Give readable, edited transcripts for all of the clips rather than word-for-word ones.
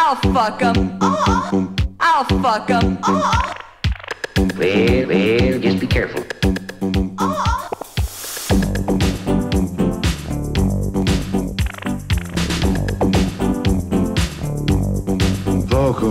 I'll fuck 'em. I'll fuck 'em. Well, just be careful. Vocal.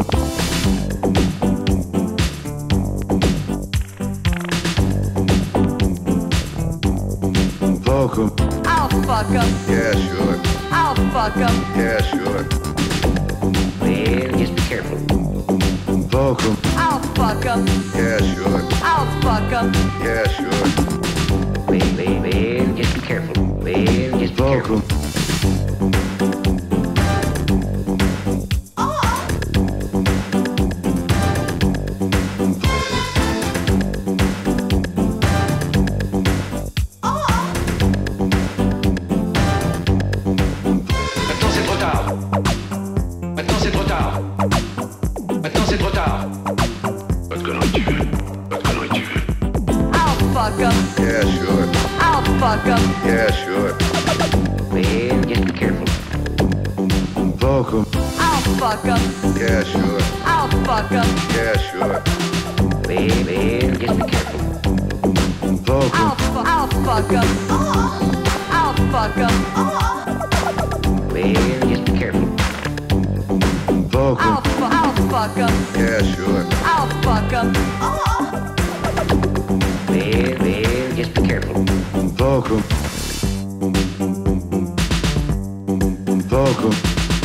Vocal. I'll fuck 'em. Yeah, sure. I'll fuck 'em. Yeah, sure. Well, just be careful. Vocal. I'll fuck 'em. Yeah, sure. I'll fuck 'em. Yeah, sure. Well, just be careful. Well, just be Vocal. careful. Maintenant c'est trop tard. Maintenant c'est trop tard. Maintenant c'est trop tard. Pas de conneries tu veux. Pas de conneries tu veux. I'll fuck 'em. Yeah, sure. I'll fuck 'em. Yeah, sure. Well, just be careful. Vocal. I'll fuck 'em. Yeah, sure. I'll fuck 'em. Yeah, sure. Well, just be careful. Vocal. I'll fuck 'em. I'll fuck 'em. Well, just be careful. Vocal. I'll fuck 'em. Yeah, sure. I'll fuck 'em. Well, just be careful. Vocal. Vocal.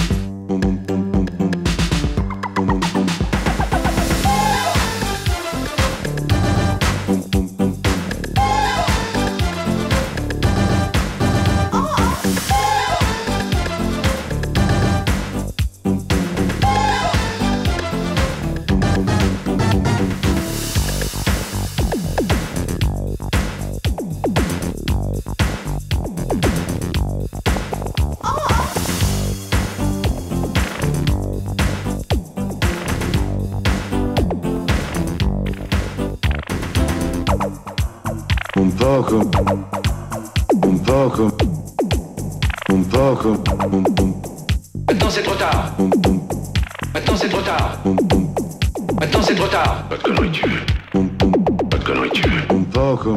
Vocal. Vocal. Vocal. Maintenant c'est trop tard. Maintenant c'est trop tard. Maintenant c'est trop tard. Pas de conneries tu veux. Pas de conneries tu veux. Vocal.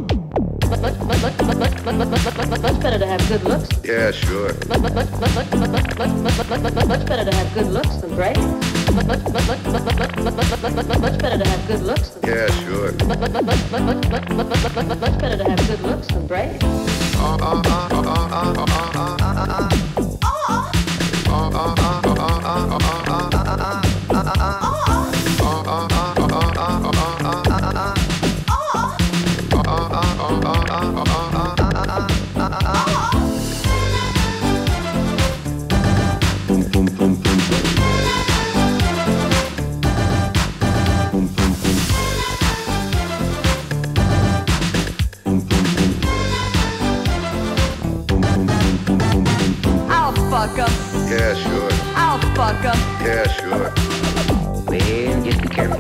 Much better to have good looks. Yeah, sure. Much better to have good looks than great. Much better to have good looks than Yeah, sure. much better to have good looks than great. I'll fuck 'em. Yeah, sure. I'll fuck 'em. Yeah, sure. Well, just be careful.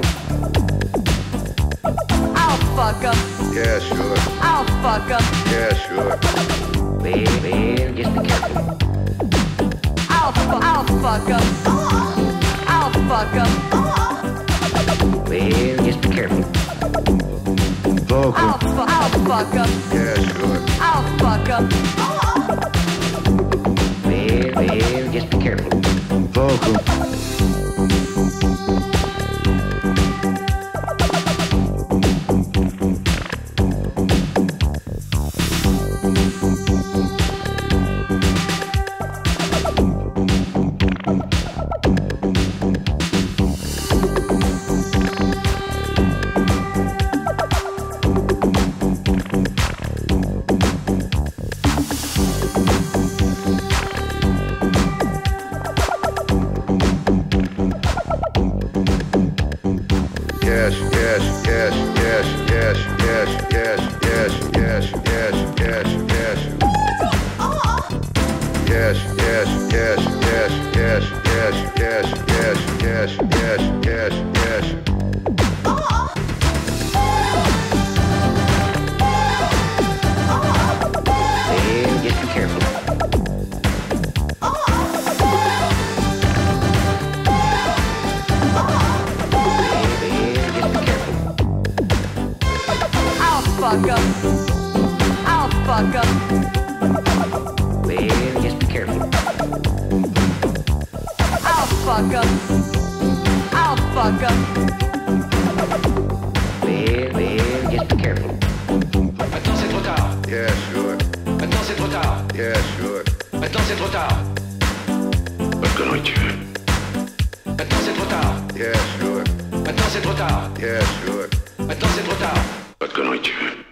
I'll fuck 'em. Yeah, sure. I'll fuck 'em. Yeah, sure. Well, just be careful. I'll fuck 'em. I'll fuck 'em. Well, just be careful. Vocal. I'll fuck 'em. Yeah, sure. I'll fuck 'em. Well, just be careful. Vocal. fuck up. I'll fuck up. Well, just be careful. I'll fuck up. I'll fuck up. Well, just be careful. Maintenant c'est trop tard. Yeah, sure. Maintenant c'est trop tard. Yeah, sure. Maintenant c'est trop tard. Pas de conneries, tu veux. Maintenant c'est trop tard. Yeah, sure. Maintenant c'est trop tard. Yeah, sure. Maintenant c'est trop tard. Pas de conneries, tu veux.